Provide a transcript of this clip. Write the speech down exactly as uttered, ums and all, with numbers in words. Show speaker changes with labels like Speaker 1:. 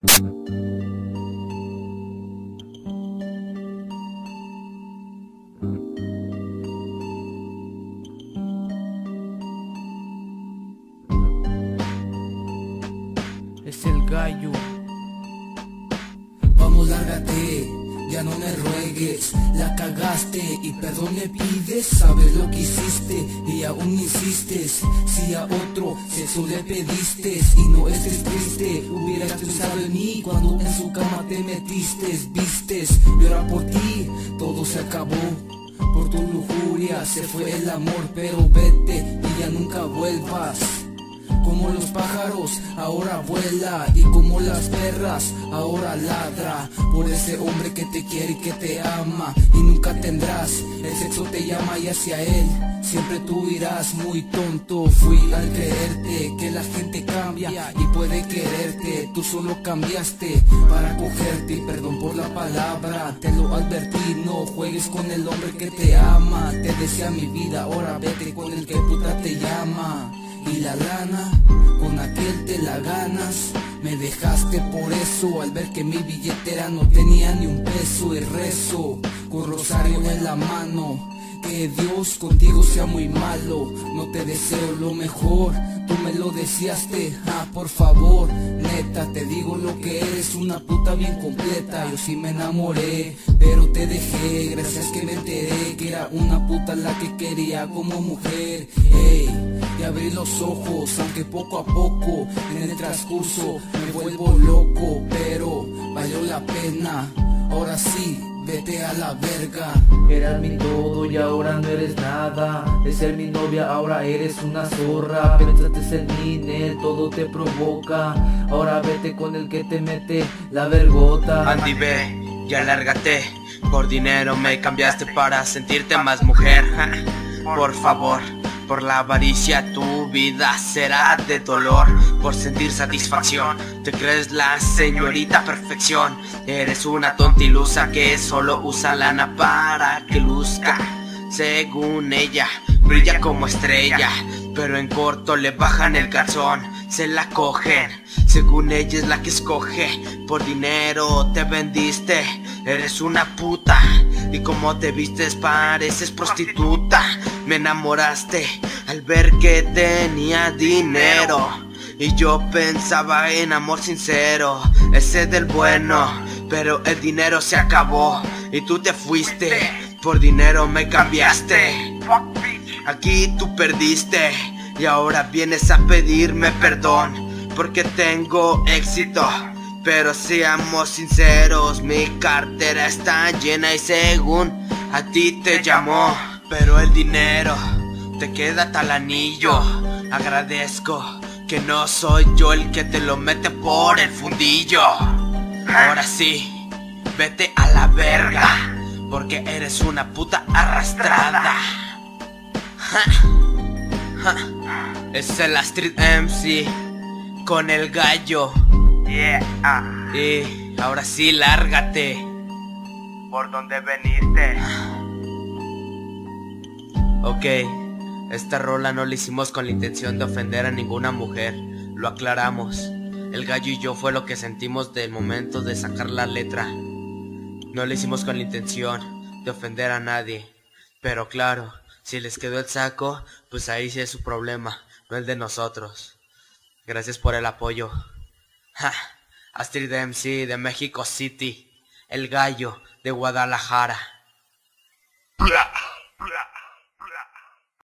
Speaker 1: Es el gallo.
Speaker 2: Vamos, lárgate, ya no me ruegues, la cagaste y perdón me pides. Sabes lo que hiciste y aún insistes. Si a otro sexo le pediste y no estés triste, hubieras pensado en mí cuando en su cama te metiste. Vistes, llora por ti, todo se acabó. Por tu lujuria se fue el amor, pero vete y ya nunca vuelvas. Como los pájaros, ahora vuela, y como las perras, ahora ladra. Por ese hombre que te quiere y que te ama, y nunca tendrás. El sexo te llama y hacia él siempre tú irás. Muy tonto fui al creerte que la gente cambia y puede quererte. Tú solo cambiaste para cogerte, y perdón por la palabra, te lo advertí. No juegues con el hombre que te ama. Te decía mi vida, ahora vete con el que puta te llama. Y la lana, con aquel te la ganas. Me dejaste por eso, al ver que mi billetera no tenía ni un peso. Y rezo, con rosario en la mano, que Dios contigo sea muy malo. No te deseo lo mejor, tú me lo deseaste, ah, por favor. Neta, te digo lo que eres, una puta bien completa. Yo sí me enamoré, pero te dejé. Gracias que me enteré que era una puta la que quería como mujer. Hey, y abrí los ojos, aunque poco a poco en el transcurso me vuelvo loco, pero valió la pena. Ahora sí, vete a la verga.
Speaker 3: Eras mi todo y ahora no eres nada. De ser mi novia ahora eres una zorra. Pensaste en mí, Nel, todo te provoca. Ahora vete con el que te mete la vergota.
Speaker 4: Andy, ve, ya lárgate. Por dinero me cambiaste para sentirte más mujer. Por favor, por la avaricia tu vida será de dolor. Por sentir satisfacción te crees la señorita perfección. Eres una tonta ilusa que solo usa lana para que luzca. Según ella, brilla como estrella, pero en corto le bajan el calzón, se la cogen. Según ella es la que escoge, por dinero te vendiste. Eres una puta, y como te vistes pareces prostituta. Me enamoraste al ver que tenía dinero, y yo pensaba en amor sincero, ese del bueno. Pero el dinero se acabó y tú te fuiste. Por dinero me cambiaste. Aquí tú perdiste y ahora vienes a pedirme perdón porque tengo éxito. Pero seamos sinceros, mi cartera está llena y según a ti te llamó. Pero el dinero te queda tal anillo. Agradezco que no soy yo el que te lo mete por el fundillo. Ahora sí, vete a la verga, porque eres una puta arrastrada. Ja, ja. Es el Street M C con el gallo. Yeah. Y ahora sí, lárgate. ¿Por dónde venirte? Ok, esta rola no la hicimos con la intención de ofender a ninguna mujer. Lo aclaramos. El gallo y yo fue lo que sentimos del momento de sacar la letra. No lo hicimos con la intención de ofender a nadie. Pero claro, si les quedó el saco, pues ahí sí es su problema, no el de nosotros. Gracias por el apoyo. Ja, Astrid M C de México City. El gallo de Guadalajara.